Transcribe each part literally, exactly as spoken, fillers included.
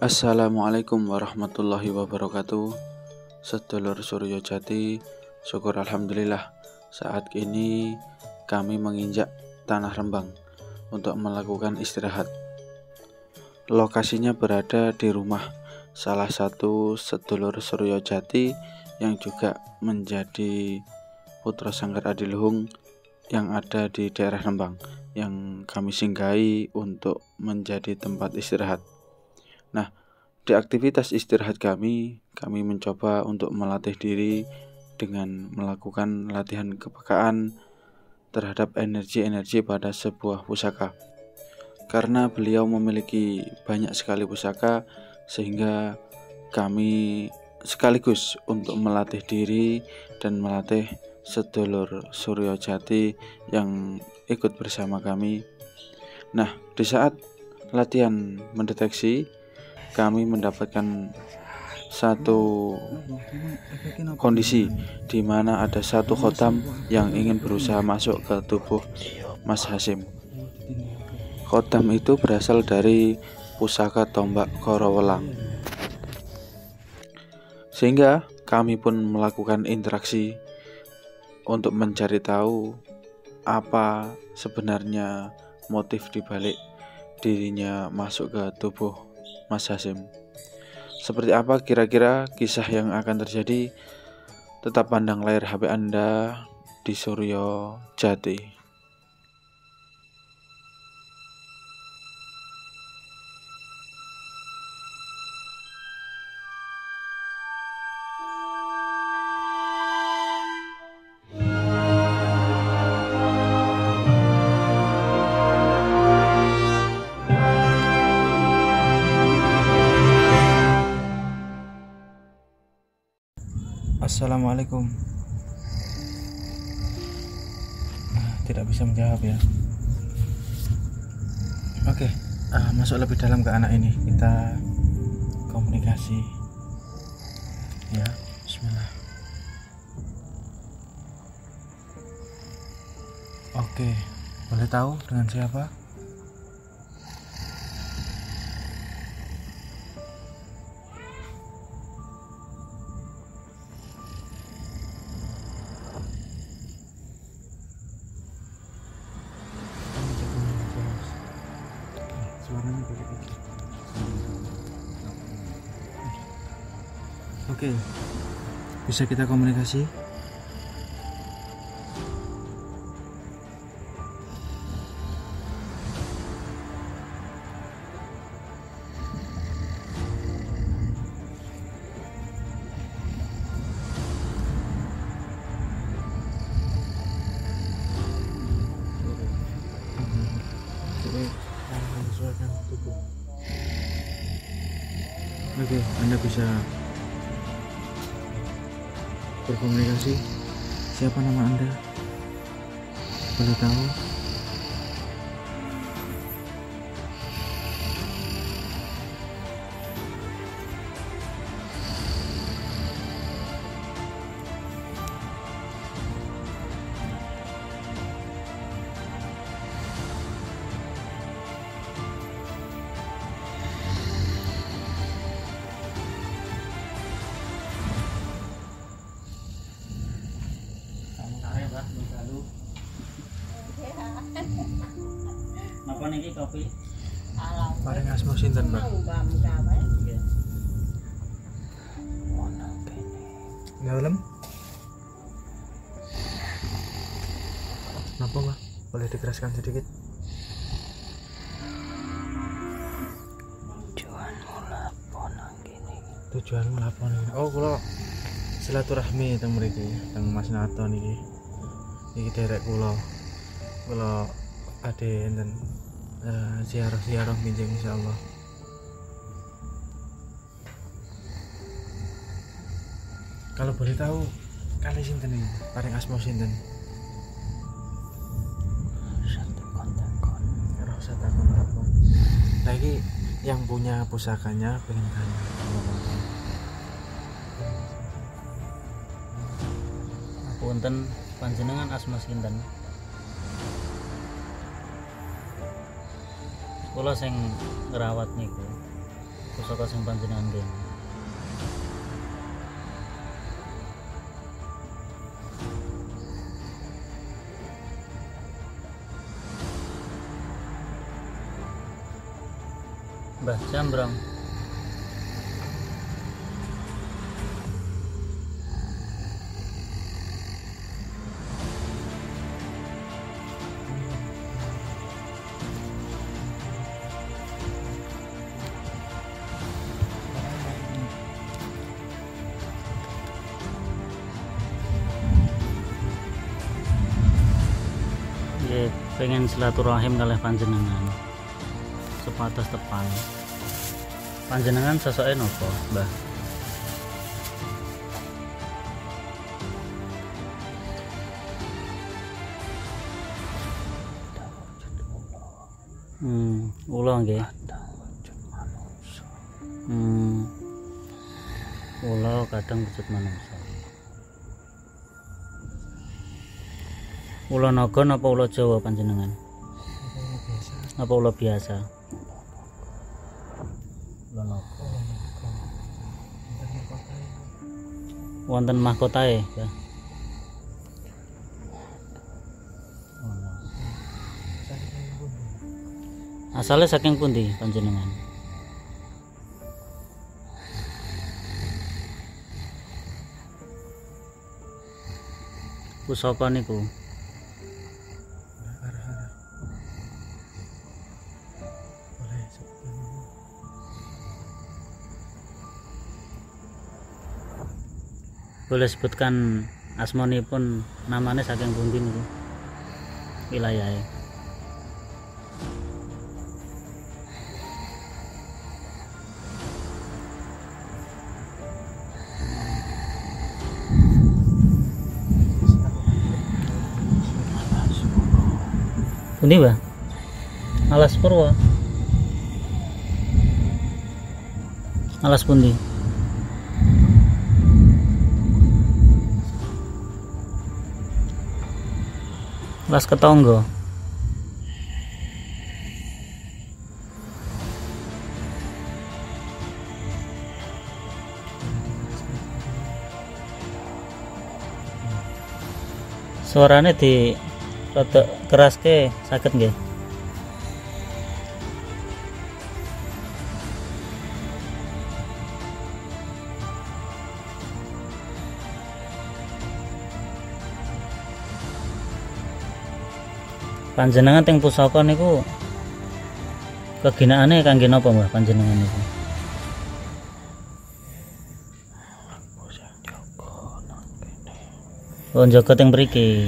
Assalamualaikum warahmatullahi wabarakatuh. Sedulur Suryo Jati, syukur alhamdulillah saat ini kami menginjak tanah Rembang untuk melakukan istirahat. Lokasinya berada di rumah salah satu sedulur Suryo Jati yang juga menjadi putra sanggar adiluhung yang ada di daerah Rembang, yang kami singgahi untuk menjadi tempat istirahat. Nah, di aktivitas istirahat kami, kami mencoba untuk melatih diri dengan melakukan latihan kepekaan terhadap energi-energi pada sebuah pusaka. Karena beliau memiliki banyak sekali pusaka, sehingga kami sekaligus untuk melatih diri dan melatih sedulur Suryo Jati yang ikut bersama kami. Nah, di saat latihan mendeteksi, kami mendapatkan satu kondisi di mana ada satu khotam yang ingin berusaha masuk ke tubuh Mas Hasim. Khotam itu berasal dari pusaka tombak Korowelang. Sehingga kami pun melakukan interaksi untuk mencari tahu apa sebenarnya motif dibalik dirinya masuk ke tubuh Mas Hasim. Seperti apa kira-kira kisah yang akan terjadi? Tetap pandang layar H P Anda di Suryo Jati. Assalamualaikum. Ah, tidak bisa menjawab ya. Oke, ah, masuk lebih dalam ke anak ini. Kita komunikasi. Ya, bismillah. Oke, boleh tahu dengan siapa? Suaranya begitu. Oke, bisa kita komunikasi? Oke, Anda bisa berkomunikasi. Siapa nama Anda? Boleh tahu? Napa niki kopi? Paling asma sinten, Mbak? Dalam? Napa, Mbak? Boleh dikeraskan sedikit? Tujuanmu lapor gini. Tujuanmu lapor ini. Oh, kula silaturahmi teng mriki, teng Mas Nato niki. Niki derek kula. Kula ade enten uh, ziarah-ziarah minjeng insyaallah. Kalau boleh tahu kali sinten iki? Paling asma sinten? Satu kontak-kon. Rasa takon-takon. Nah, ini yang punya pusakanya pengen tanya. Punten panjenengan asma sinten? Kula sing ngrawat niku. pusaka sing panjenengan nggih. Mbah Jambrong. Nggih, pengen silaturahim kalih panjenengan. Sepatas tepan. Panjenengan sosoke napa, Mbah? Hmm, ula nggih. Hmm. Ula kadang wujud manungsa. Ula naga napa ula Jawa panjenengan? Apa ula biasa? Ula naga. Wonten mahkotae, ya. Asalnya saking pundi panjenengan? Pusaka niku boleh sebutkan asmanipun, namanya saking pundi niku wilayahnya? Pundi, Mbah? Alas Purwo. Alas pundi? Alas Ketonggo. Suaranya di rada keras ke sakit nggih? Panjenengan teng pusaka niku keginakane kangge napa, Mbah, panjenengan niku? Oh, njaga teng mriki.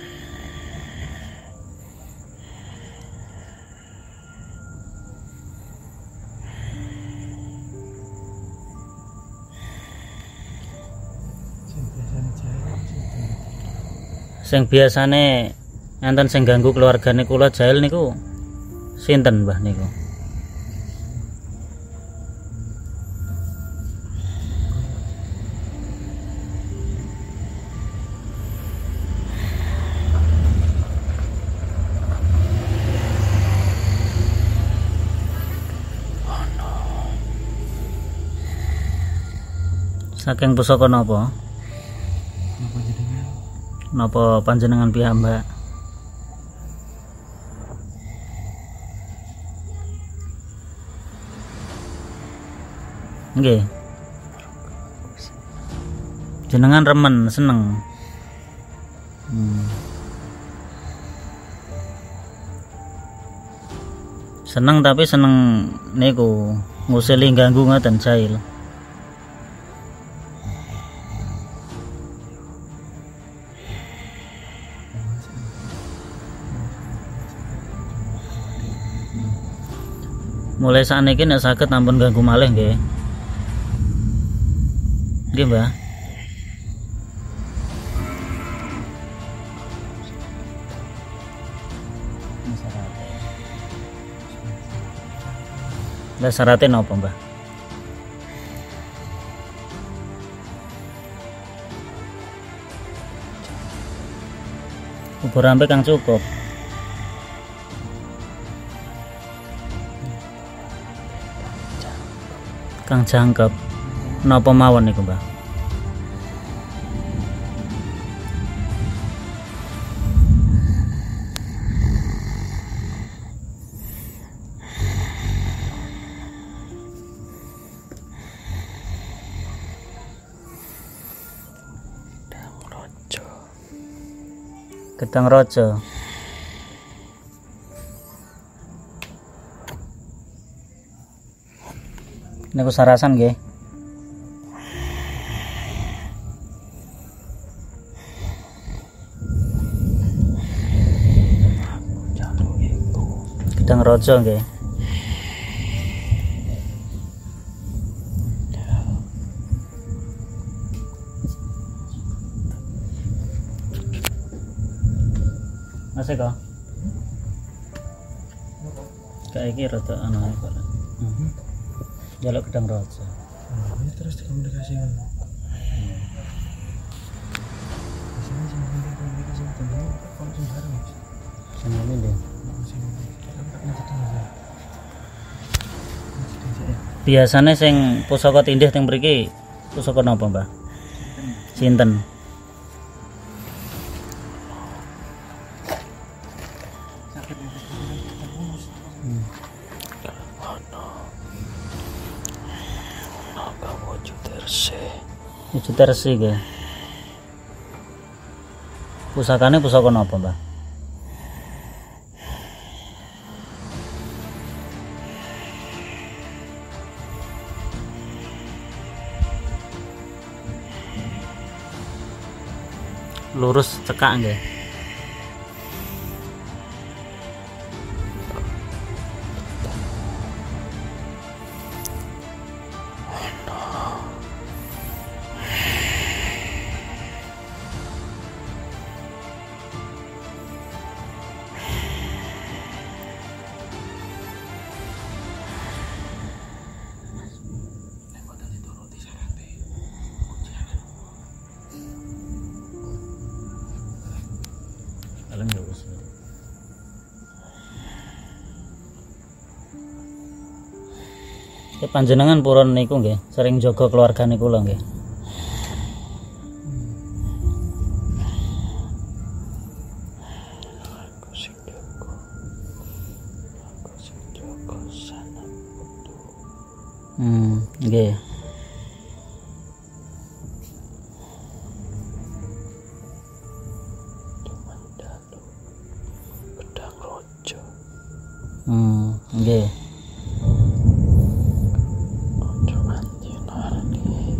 Sing biasane enten sing ganggu keluargane kula jail niku sinten, Mbah niku? Saking pusaka napa? Napa panjenengan piyambak? Nggih. Jenengan remen, seneng. Hmm. Seneng tapi seneng niku ngusili ganggu ngoten jail. Mulai saat ini nek saged ampun ganggu malih nggih. Nggih, Mbah. Lah syaratnya napa, Mbah? Ubur ampe kang cukup. Kang jangkep napa mawon niku Mbah? Gedang Raja. Niku sarasan nggih. Gedang Raja nggih. Masih kok? Kayak iki rada anu kok. Heeh. Jaluk Gedang Raja. Oh, ini terus dikomunikasikan. Hmm. Biasanya sama komunikasi dengan teman langsung bareng. Sama ini deh. Biasanya sing pusaka tindih teng mriki pusaka napa, Mbah? Sinten? Wujud tersi ke. Pusakane pusaka napa, Mbah? Lurus cekak nggih. Alam ya wis. Panjenengan purun niku nggih, sering jaga keluargane kula nggih. Aku sing jaga. Aku sing jaga sanam putu. Hmm, nggih. Gedang Raja. Hmm, nggih. Ojo nganti narani.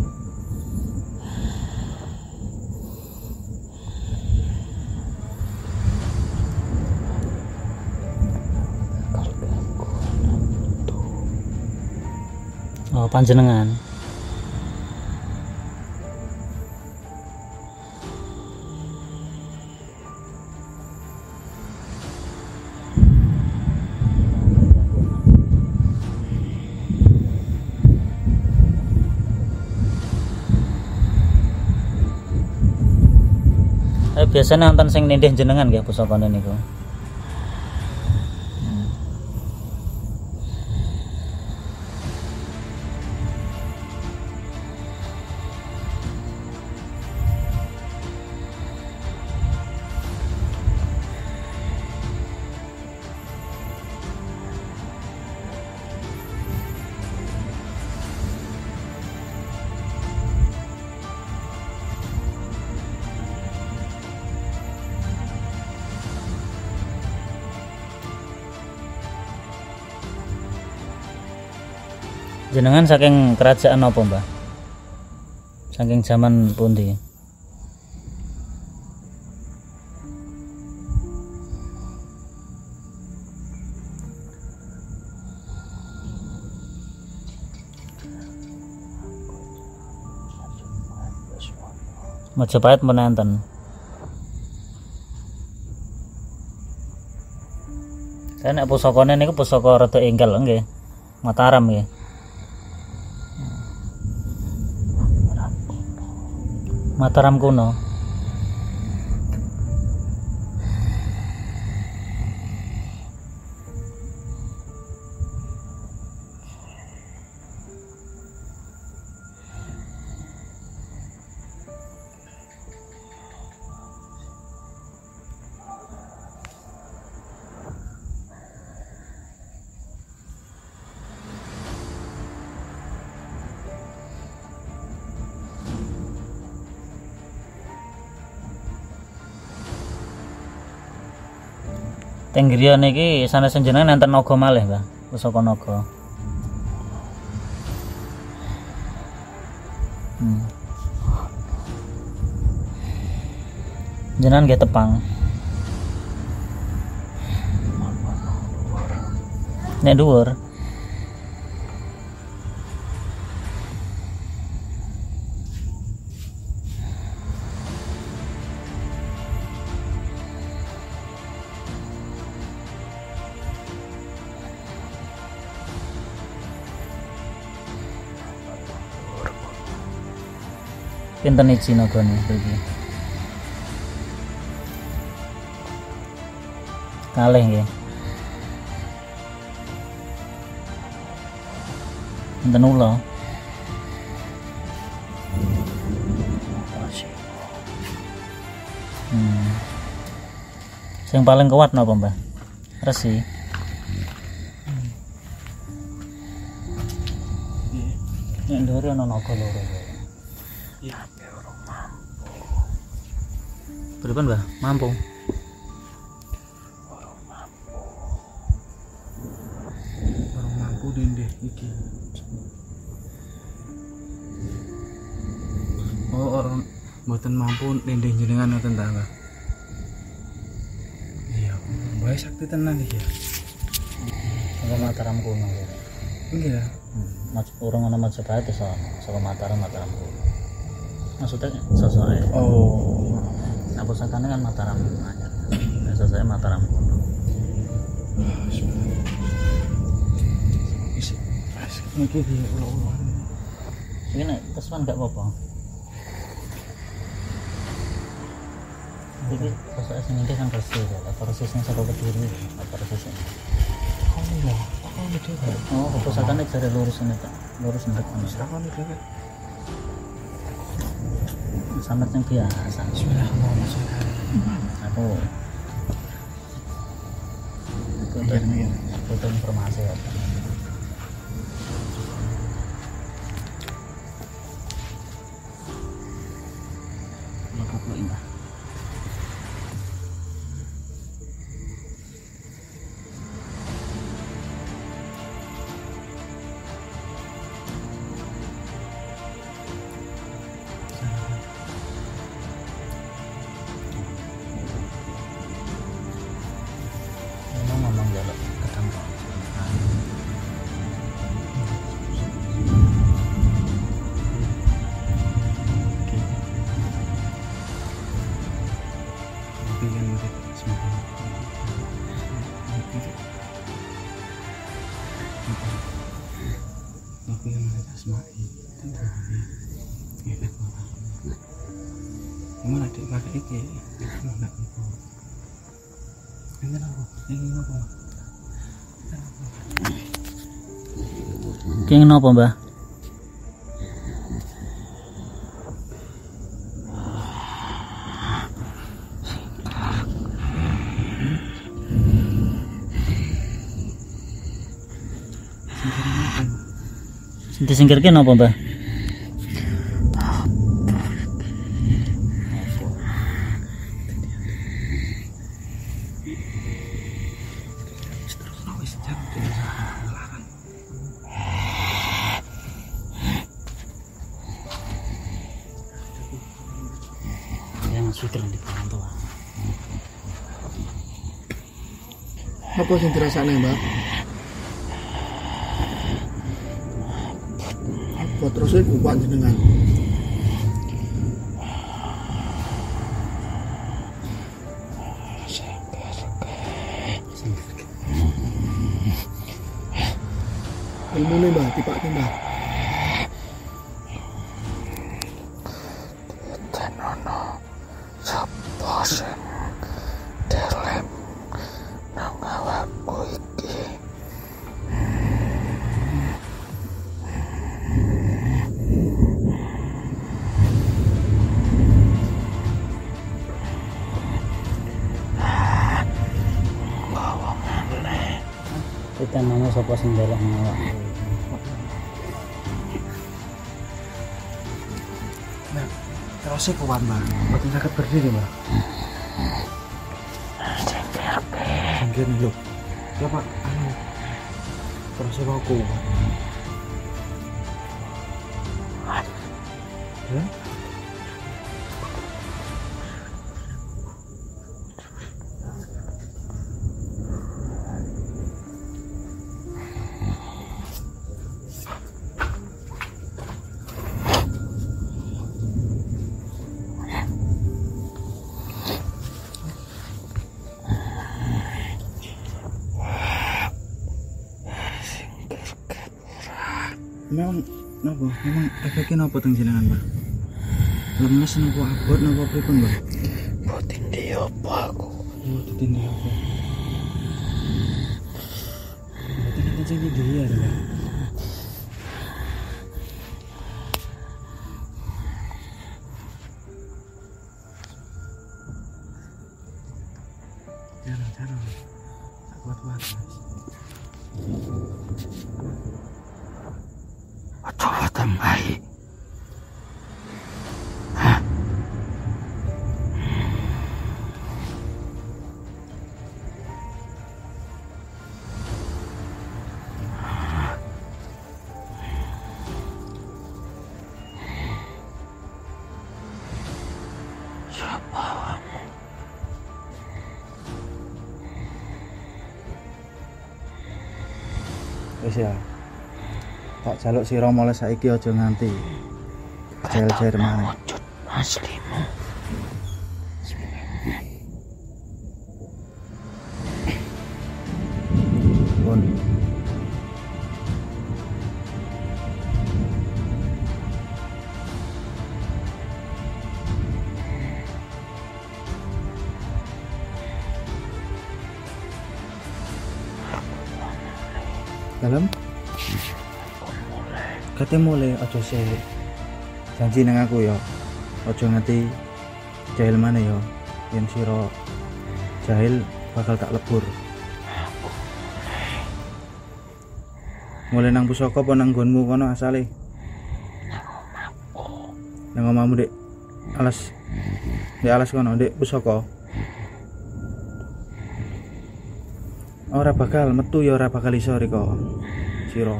Keluargaku anak putu. Oh, panjenengan. Eh, biasanya nonton sing nindih jenengan nggih pusakane niku. Hmm. Jenengan saking kerajaan apa, Mbah? Saking zaman pundi? Majapahit menenten. Saya nek pusakane niku pusaka rada enggal nggih. Mataram nggih. Mataram kuno. Teng griya niki sanes jenengan enten naga malih, Mbah. Pusaka naga. Hmm. Jenengan nggih tepang. Nek dhuwur. Pinten iki nagane iki? Kalih nggih. Pinten ula? Hmm. Sing paling kuat napa, Mbah? Resi. Nek ndore ana naga loro. Iya. Berapa, Mbah? Mampu. Orang mampu dendeh iki. Oh, orang mboten mampu dendeh jenengan ngoten ta, Mbah? Iya, Mbah sakti tenan iki ya. Saka Mataram kuno ya. Iya. Hmm. Mas urung ana Majapahit iso saka Mataram Mataram kuno. Maksudnya sosoknya. Oh. Nah, pusakanya kan Mataram anyar. Biasa saya Mataram kuno. Isi. Niki di ulo-ulo. Ini nek kesuwen gak apa-apa. Iki sosoknya sing iki kan resi ya. Apa resi sing saka Kediri? Apa resi sing? Oh iya. Oh betul. Oh, pusakanya jare lurus ini tak. Lurus ndek ngono. Silakan iki. Sampai yang biasa. Bismillahirrahmanirrahim. Aku butuh butuh informasi apa? Aku perlu indah. Ngomong jaluk ketang Pilihan murid semakin. Pilihan murid semakin. Gimana adik pakai iki? Enggak ibu. Ini apa? Ini apa? Kenging napa, Mbah? Sing disingkirke napa, Mbah? Yang sudah di pantau. Apa sing dirasakne, Mbak? Apa terus iku panjenengan? Ilmune, Mbak, dipake, Mbak. Tenono sapa sing delem nang awakku iki. Kita nama sapa sing delok nang awakku. Nah, terus iku kuat, Mbak. Mboten saged berdiri, Mbak. Sing minggir nih loh. Coba anu terus aku ya memang napa memang efeknya napa teng jenengan Mbah? Lemes napa abot napa pripun Mbah? Boten ndi apa aku. Oh, ditindi apa? Berarti kita jadi dia ya. Jangan, jangan. Tak kuat-kuat, Mas. Aduh, tambahi. Hah? Siapa? Wis ya. Tak jaluk sira mulai saiki aja nganti jail-jail maneh. Wujud aslimu. Pun. Dalam kate mulai aja sih janji nang aku ya aja nganti jahil mana ya yen sira jahil bakal tak lebur mulai nang pusaka apa nang nggonmu kono asale nang omahmu Dik alas di alas kono Dik pusaka ora bakal metu ya ora bakal iso riko sira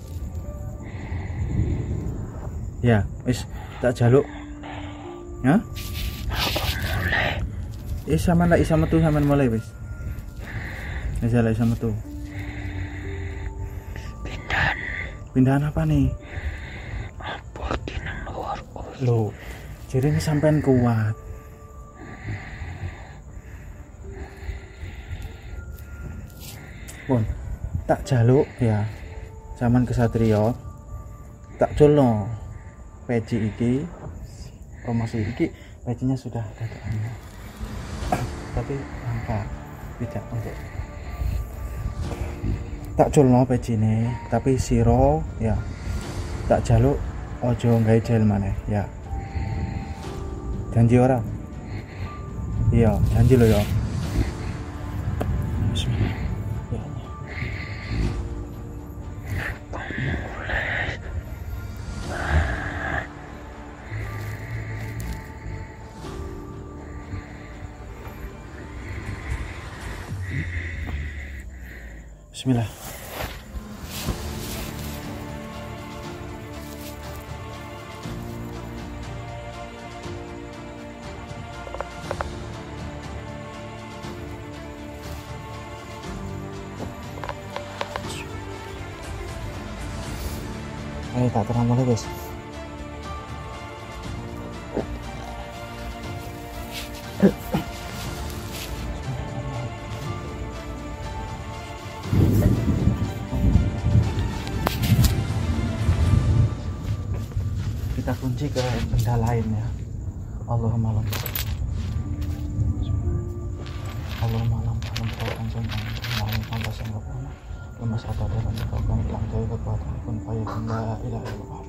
ya wis tak jaluk ya wis sampean lek iso metu sampean mulai wis wis lek iso metu Pindahan. pindahan apa nih Apa di nang luar kuwi? lho jadi ini sampean kuat pun tak jaluk ya zaman kesatria tak culno peci iki promosi iki pecinya sudah ada tapi angka tidak untuk tak culno peci ini tapi siro ya tak jaluk ojo gawe jahil maneh ya janji ora iya janji lo ya bismillah ya Allah. Bismillah. Ayo tak terang mulai guys. Kita kunci ke benda lain ya. Allahumma lam Allahumma lam lam kaukan sembang malam pantas yang gak pernah lemas atau dalam kaukan hilang dari kekuatan pun faya benda ilah ilah Muhammad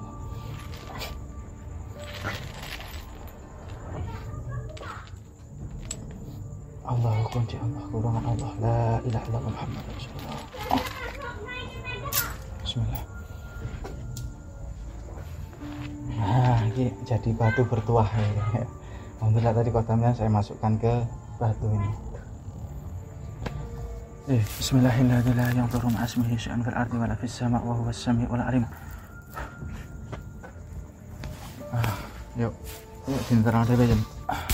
Allah kunci Allah kurangan Allah la ilaha illallah Muhammad Rasulullah. Bismillah. Nah, ini jadi batu bertuah ya. Alhamdulillah tadi kotamnya saya masukkan ke batu ini. Eh, bismillahirrahmanirrahim. La yanzuru ma asmihi syai'an fil ardi wala fis sama' wa huwas sami'ul alim. Ah, yuk. Yuk dinterang dhewe jen.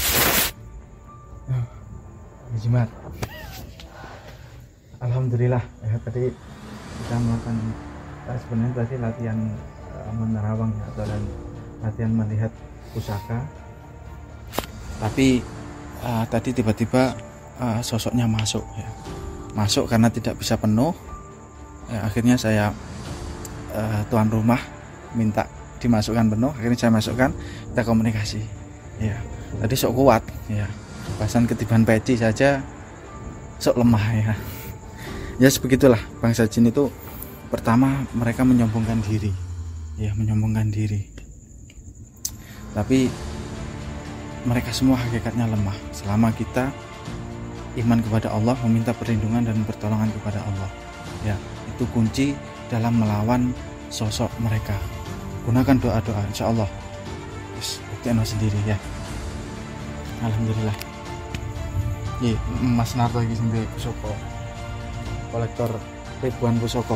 Jimat. Alhamdulillah ya, tadi kita melakukan eh, sebenarnya tadi latihan eh, menerawang ya, atau dan latihan melihat pusaka. Tapi uh, tadi tiba-tiba uh, sosoknya masuk ya. Masuk karena tidak bisa penuh. Ya, akhirnya saya uh, tuan rumah minta dimasukkan penuh, akhirnya saya masukkan, kita komunikasi. Ya, tadi sok kuat ya. Bahasan ketiban peci saja sok lemah ya. Ya sebegitulah bangsa jin itu. Pertama mereka menyombongkan diri. Ya, menyombongkan diri. Tapi mereka semua hakikatnya lemah. Selama kita iman kepada Allah, meminta perlindungan dan pertolongan kepada Allah, ya, itu kunci dalam melawan sosok mereka. Gunakan doa-doa, insya Allah yes, buktiin sendiri ya. Alhamdulillah. Ye, Mas Narto iki sing pusaka, kolektor ribuan pusaka.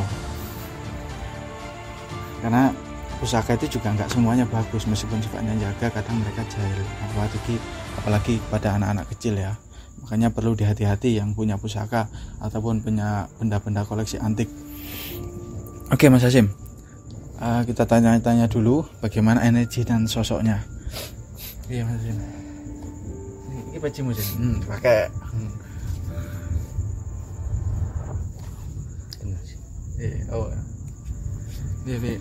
Karena pusaka itu juga nggak semuanya bagus, meskipun sifatnya jaga, kadang mereka jahil, apalagi apalagi pada anak-anak kecil ya. Makanya perlu dihati-hati yang punya pusaka ataupun punya benda-benda koleksi antik. Oke Mas Hasim, uh, kita tanya-tanya dulu bagaimana energi dan sosoknya. Iya Mas Hasim. Ini peci musim. Hmm, pakai. Hmm. Eh, oh. Iya, iya.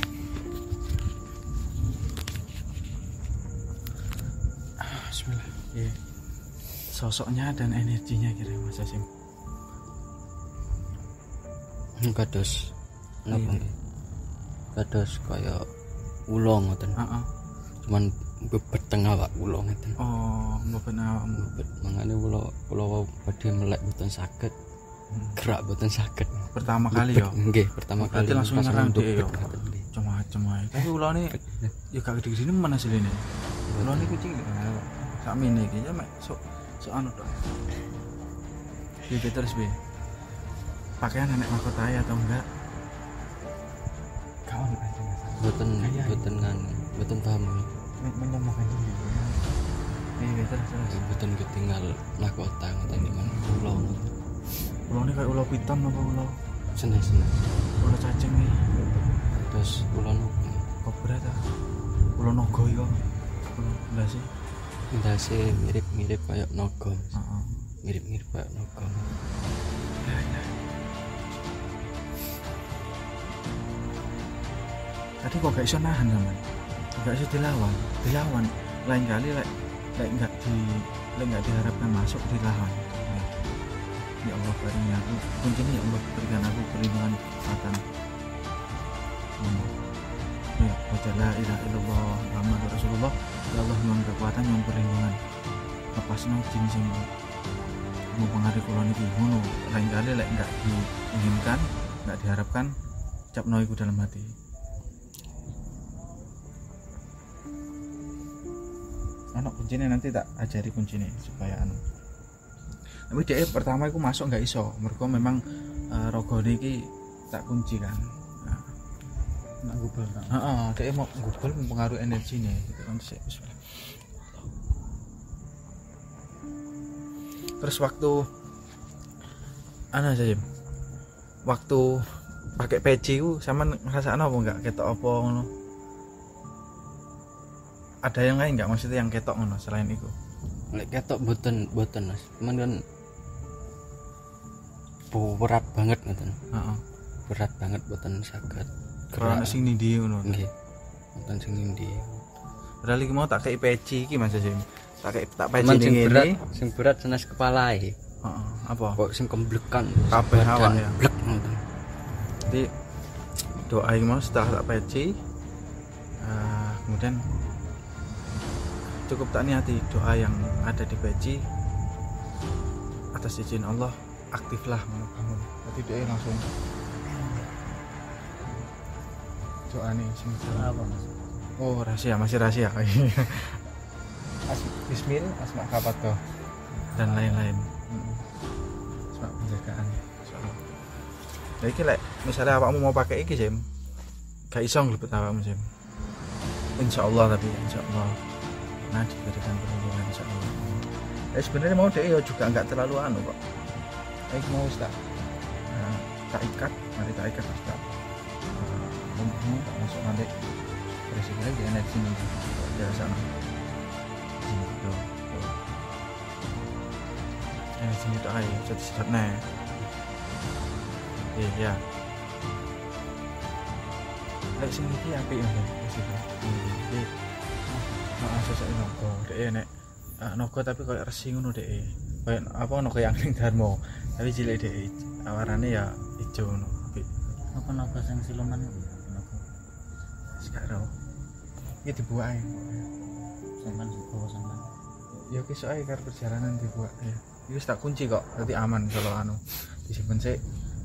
Bismillah. Iya. Sosoknya dan energinya kira Mas Hasim. Kados napa nggih? Kados kaya ula ngoten. Heeh. Cuman bebet tengah awak ula ngoten. Oh, mboten awakmu. Bebet mangane ula ula badhe melek mboten saged. Gerak mboten saged. Pertama kali ya. Nggih, pertama kali. Berarti langsung nyerang dia ya. ngoten nggih. Macam-macam ae. Tapi ulane ya gak gede-gede men asline. Ulane kucing sak mene iki ya mek sok sok anu tok. Piye terus piye? Pakaian anak mahkota atau enggak? Kawan aja. Mboten mboten nganu, mboten paham. Menyembuhkan diri. Iya terus terus. Mboten ketinggal mahkota ngoten di mana kula ngoten. Ulane kayak ulo piton apa ulo? Seneng-seneng. Ulo cacing iki. Terus kula nopo? Kobra ta? Ulo naga iki kok. Enggak sih. Ndase mirip-mirip kayak naga. Heeh. Mirip-mirip kayak naga. Tadi kok gak iso nahan sama, gak iso dilawan, dilawan. Lain kali lek lek nggak di lek nggak diharapkan masuk dilawan. Ya Allah berikan aku kuncinya, ya Allah berikan aku perlindungan kekuatan. Hmm. Ya, baca la ilaha illallah Muhammadur Rasulullah. Ya Allah mohon kekuatan, mohon perlindungan. Lepasno jin sing mau pengaruh kula niki ngono. Lain kali lek nggak diinginkan, nggak diharapkan, capno iku dalam hati. Anak kuncinya nanti tak ajari kuncinya supaya anu. Tapi dia pertama aku masuk nggak iso, mereka memang uh, rogone iki tak kunci kan. Nah, nak gubel kan. Heeh, dia mau gubel mempengaruhi energinya gitu kan sih. Terus waktu ana saja. Waktu pakai peci ku sama ngerasa apa enggak ketok apa ngono? Ada yang lain enggak maksudnya yang ketok ngono selain itu? Lek ketok boten boten Mas. Cuman kan berat banget ngoten. Heeh. Berat banget boten saged. Karena sing ndi ngono. Nggih. Boten sing ndi. Padahal iki mau tak kei peci iki Mas Jim. Tak kei tak peci Cuman sing ngene. berat, sing berat senes kepalae. Heeh. Apa? Kok sing kemblekan Kabeh awak ya. Blek ngoten. Jadi doa iki mau setelah tak peci uh, kemudian cukup tak niati doa yang ada di peci, atas izin Allah aktiflah menurut kamu. Jadi dia langsung doa nih apa Mas? Oh rahasia, masih rahasia As Bismil asma kapato dan lain-lain. sebab penjagaan insyaallah. Nah iki lek misalnya awakmu mau pakai iki Jem gak iso nglebet awakmu Jem insyaallah, tapi insyaallah nah diberikan perlindungan insyaallah. Ya sebenarnya mau deh ya juga nggak terlalu anu kok. Kayak mau tak nah, tak ikat, mari tak ikat tak lumpuhmu tak masuk nanti berisik lagi energi sini dari sana gitu. Energi sini tak air jadi sedap nih iya lek sini ki apik ya sih iki heeh sesuk nogo dek nek nogo tapi koyo resi ngono dek koyo apa nogo yang ning Darmo tapi cilik dek awarane ya ijo ngono apik apa nogo sing siluman iku nogo sekarang iki dibuat ae sampean bawa sampean ya besok ae karo perjalanan dibuat ya iki tak kunci kok berarti aman kalau anu disimpen sik.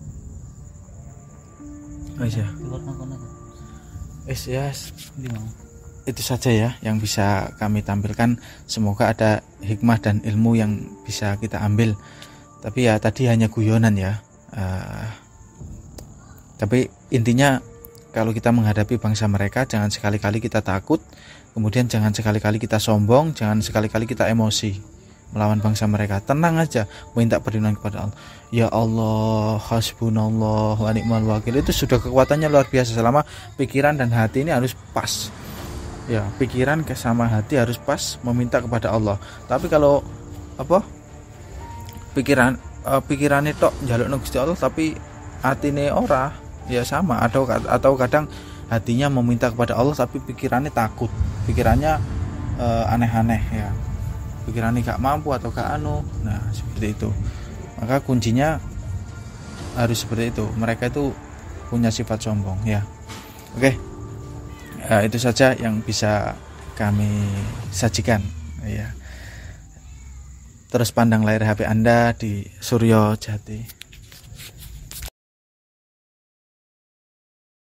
Oh iya keluar nogo es ya itu saja ya yang bisa kami tampilkan, semoga ada hikmah dan ilmu yang bisa kita ambil, tapi ya tadi hanya guyonan ya uh, tapi intinya kalau kita menghadapi bangsa mereka jangan sekali-kali kita takut, kemudian jangan sekali-kali kita sombong, jangan sekali-kali kita emosi melawan bangsa mereka. Tenang aja, minta perlindungan kepada Allah. Ya Allah, hasbunallah wa ni'mal wakil. Itu sudah kekuatannya luar biasa selama pikiran dan hati ini harus pas. Ya, pikiran sama hati harus pas meminta kepada Allah. Tapi kalau apa? Pikiran uh, pikirannya tok njalukno Gusti Allah tapi hatine ora, ya sama atau atau kadang hatinya meminta kepada Allah tapi pikirannya takut. Pikirannya uh, aneh-aneh ya. Pikirannya gak mampu atau gak anu, nah seperti itu. Maka kuncinya harus seperti itu. Mereka itu punya sifat sombong ya. Oke, ya, itu saja yang bisa kami sajikan ya. Terus pandang layar H P Anda di Suryo Jati.